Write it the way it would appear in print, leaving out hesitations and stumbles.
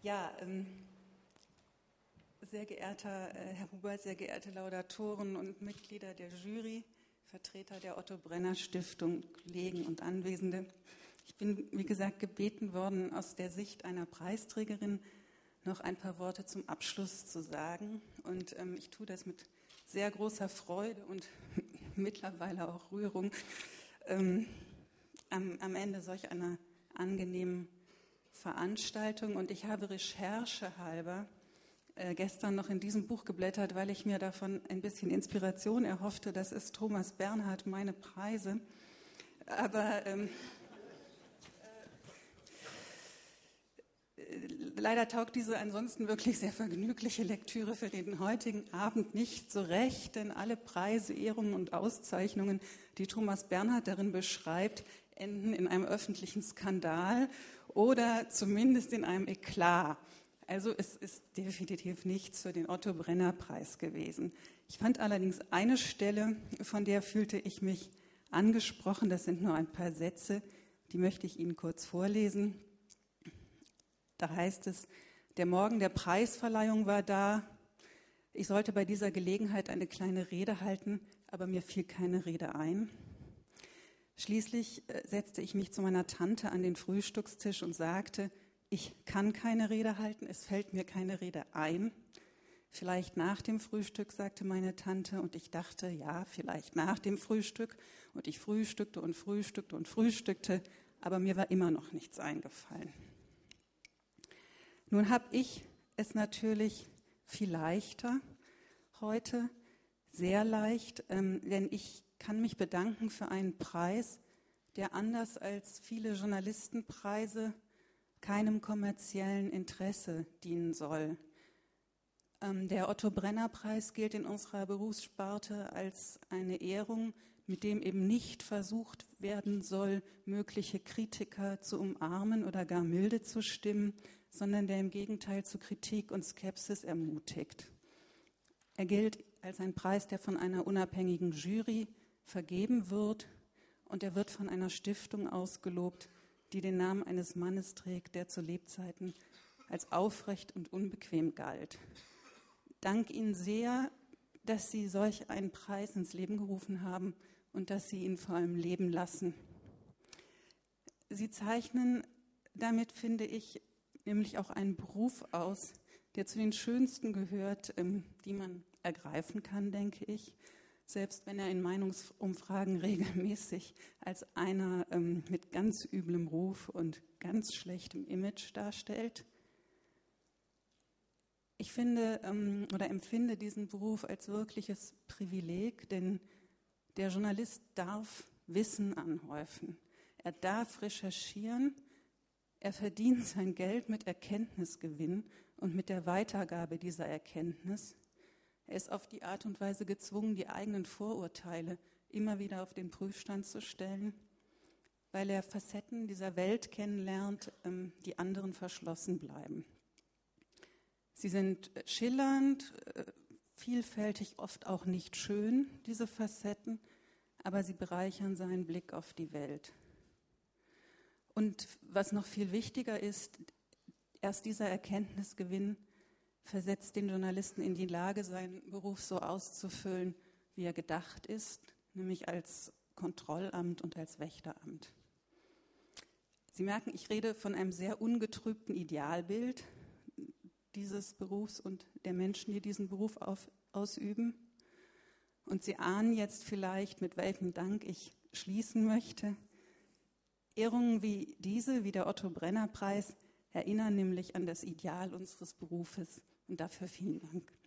Ja, sehr geehrter Herr Hubert, sehr geehrte Laudatoren und Mitglieder der Jury, Vertreter der Otto Brenner Stiftung, Kollegen und Anwesende. Ich bin, wie gesagt, gebeten worden, aus der Sicht einer Preisträgerin noch ein paar Worte zum Abschluss zu sagen. Und ich tue das mit sehr großer Freude und mittlerweile auch Rührung am Ende solch einer angenehmen Veranstaltung. Und ich habe recherchehalber gestern noch in diesem Buch geblättert, weil ich mir davon ein bisschen Inspiration erhoffte. Das ist Thomas Bernhard, Meine Preise. Aber leider taugt diese ansonsten wirklich sehr vergnügliche Lektüre für den heutigen Abend nicht so recht, denn alle Preise, Ehrungen und Auszeichnungen, die Thomas Bernhard darin beschreibt, enden in einem öffentlichen Skandal oder zumindest in einem Eklat. Also es ist definitiv nichts für den Otto-Brenner-Preis gewesen. Ich fand allerdings eine Stelle, von der fühlte ich mich angesprochen. Das sind nur ein paar Sätze, die möchte ich Ihnen kurz vorlesen. Da heißt es, der Morgen der Preisverleihung war da. Ich sollte bei dieser Gelegenheit eine kleine Rede halten, aber mir fiel keine Rede ein. Schließlich setzte ich mich zu meiner Tante an den Frühstückstisch und sagte, ich kann keine Rede halten, es fällt mir keine Rede ein. Vielleicht nach dem Frühstück, sagte meine Tante, und ich dachte, ja, vielleicht nach dem Frühstück. Und ich frühstückte und frühstückte und frühstückte, aber mir war immer noch nichts eingefallen. Nun habe ich es natürlich viel leichter heute, sehr leicht, denn ich kann mich bedanken für einen Preis, der anders als viele Journalistenpreise keinem kommerziellen Interesse dienen soll. Der Otto-Brenner-Preis gilt in unserer Berufssparte als eine Ehrung, mit dem eben nicht versucht werden soll, mögliche Kritiker zu umarmen oder gar milde zu stimmen, sondern der im Gegenteil zu Kritik und Skepsis ermutigt. Er gilt als ein Preis, der von einer unabhängigen Jury vergeben wird, und er wird von einer Stiftung ausgelobt, die den Namen eines Mannes trägt, der zu Lebzeiten als aufrecht und unbequem galt. Dank Ihnen sehr, dass Sie solch einen Preis ins Leben gerufen haben und dass Sie ihn vor allem leben lassen. Sie zeichnen damit, finde ich, nämlich auch einen Beruf aus, der zu den schönsten gehört, die man ergreifen kann, denke ich, selbst wenn er in Meinungsumfragen regelmäßig als einer mit ganz üblem Ruf und ganz schlechtem Image darstellt. Ich finde oder empfinde diesen Beruf als wirkliches Privileg, denn der Journalist darf Wissen anhäufen. Er darf recherchieren, er verdient sein Geld mit Erkenntnisgewinn und mit der Weitergabe dieser Erkenntnis. Er ist auf die Art und Weise gezwungen, die eigenen Vorurteile immer wieder auf den Prüfstand zu stellen, weil er Facetten dieser Welt kennenlernt, die anderen verschlossen bleiben. Sie sind schillernd, vielfältig, oft auch nicht schön, diese Facetten, aber sie bereichern seinen Blick auf die Welt. Und was noch viel wichtiger ist, erst dieser Erkenntnisgewinn versetzt den Journalisten in die Lage, seinen Beruf so auszufüllen, wie er gedacht ist, nämlich als Kontrollamt und als Wächteramt. Sie merken, ich rede von einem sehr ungetrübten Idealbild dieses Berufs und der Menschen, die diesen Beruf ausüben. Und Sie ahnen jetzt vielleicht, mit welchem Dank ich schließen möchte. Ehrungen wie diese, wie der Otto-Brenner-Preis, erinnern nämlich an das Ideal unseres Berufes. Und dafür vielen Dank.